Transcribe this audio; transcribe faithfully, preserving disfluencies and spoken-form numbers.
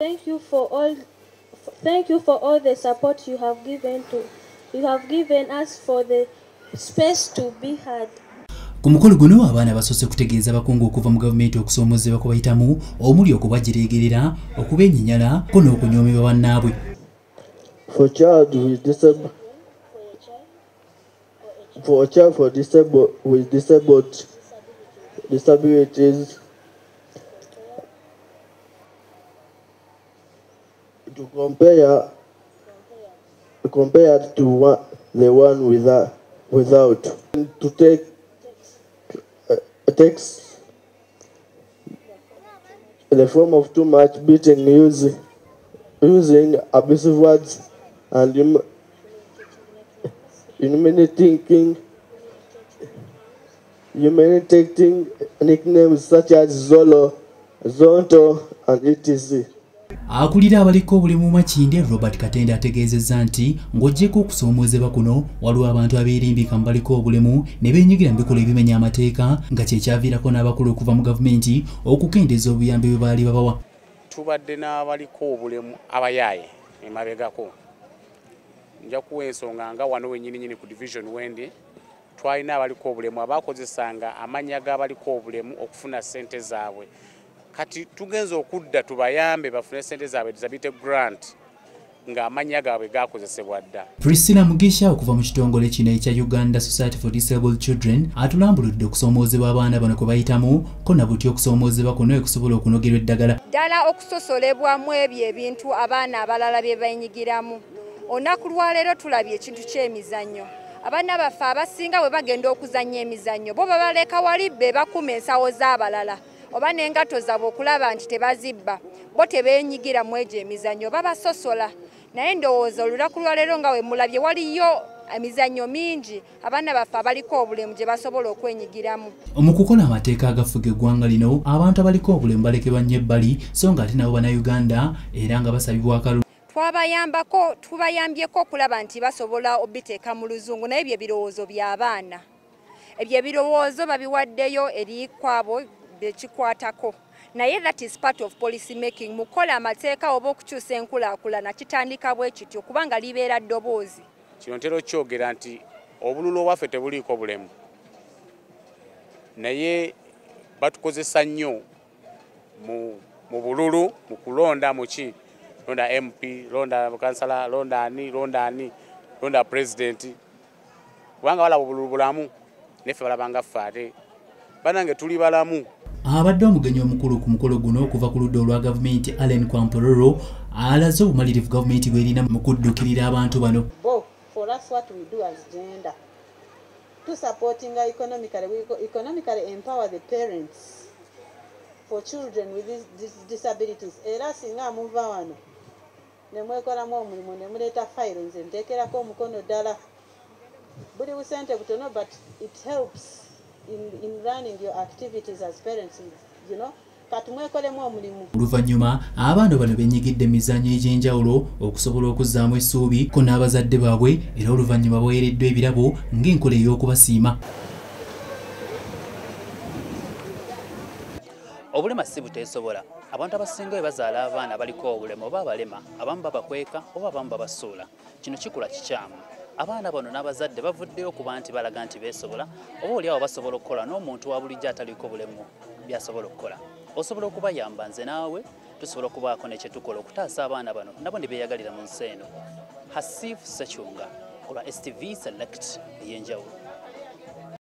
Thank you for all thank you for all the support you have given to you have given us for the space to be heard. Ku mukolo guno abaana basoose kutegeeza bakungu okuva mu gavumenti okusoomozebwa kwe bayitamu omuli okubagireegerera okubenyinyala ko n'okunyoomebwa bannaabwe. For child with disabled for a child for disabled with disabled disabilities to compare compared to one, the one without without to take uh, takes the form of too much beating, using using abusive words and hum, humiliating humiliating nicknames such as Zolo, Zonto, and et cetera. Akulira abaliko obulemu Makinde Robert Katende ategeezezza nti ng'oggyeko okusoomozebwa kuno waliwo abantu abeerimbika mu baliko obulemu ne beenyigira mu bikolwa ebimenya amateeka nga kye kyaviirako n'abakulu okuva mu gavumenti okukendeeza obuyambi bwe baali babawa. Tubadde n'abaliko obulemu abayaaye emabegako. Nja kuwa ensonga nga wano wennyini nyini ku division wendi twalina abaliko obulemu abaakozesanga amannya g'abaliko obulemu okufuna ssente zaabwe. Kati tugenza okudda tubayambe bafune ssente zaabwe zabite grant nga amanya gaabwe gakozesebwa dda. Priscilla Mugisha okuva mu kitongole kino ekya Uganda Society for Disabled Children atulambuludde okusoomozebwa abaana bano kwe bayitamu ko na buti okusoomozebwa kuno ekusobola okunogerwa eddagala. Ddala okusosolebwamu ebyo ebintu abaana abalala bye benyigiramu. Olunaku lwaleero tulabye ekintu ky'emizannyo. Abaana baffe abasinga bwe bagenda okuzannya emizannyo bo babaleka wali be bakuma ensawo z'abalala. Oba n'engato zaabwe okulaba nti tebazibba bo tebeenyigira mu egyo emizannyo babasosola. Naye ndowooza olunaku lwaleero nga we mulabye waliyo emizannyo mingi abaana baffe abaliko obulemu gye basobola okwenyigiramu. Mu kukola amateeka agafuga eggwanga lino abantu abaliko obulemu balekebwa nnyo ebbali so nga ate nabo bannayuganda era nga basabibwa akalulu. Twabayambako tubayambyeko okulaba nti basobola obiteeka mu luzungu naye ebyo ebirowoozo by'abaana. Ebyo ebirowoozo babiwaddeyo eri kwabo bekikwatako. Naye that is part of policy making. Mukola amateeka oba okukyusa enkulaakulana kitandika bwe kityo kubanga libeera ddoboozi. Kino ntera kyogera nti obululu obwaffe tebuliiko bulemu. Naye batukozesa nnyo mu mu bululu mu kulonda mu ki londa M P, londa kansala, londa ani, londa ani, londa president. Kubanga balaba obululu bulamu neffe balabanga ffe ate banange tuli balamu. Abadde omugenyi omukulu ku mukolo guno okuva ku ludda olwa gavumenti Allen Kwampororo alaze obumalirivu gavumenti bw'erina mu kuddukirira abantu bano. For us what we do as gender to supporting economically we economically empower the parents for children with these, these disabilities. Era singa muva wano nemwekolamu omulimu nemuleeta fayiro nze nteekerako omukono ddala buli busente butono but it helps In, in running your activities as parents, you know. Oluvannyuma abaana bano benyigidde emizannyo egy'enjawulo okusobola okuzzaamu essuubi ko n'abazadde baabwe era oluvannyuma baweereddwa ebirabo ng'enkola ey'okubasiima. Obulema si buteesobola. Abantu abasinga bwe bazaala abaana baliko obulema oba abalema abamu babakweka oba abamu babasuula. Kino kikula kikyamu. Abaana bano n'abazadde bavuddeyo kuba nti balaga nti beesobola oba oliawo basobola okukola n'omuntu wa bulijjo ataliko bulemu byasobola okukola. Osobola okubayamba nze naawe tusobola okubaako ne kye tukola okutaasa abaana bano nabo ne beeyagalira mu nsi eno. Hasif Sechunga olwa S T V Select ey'enjawulo.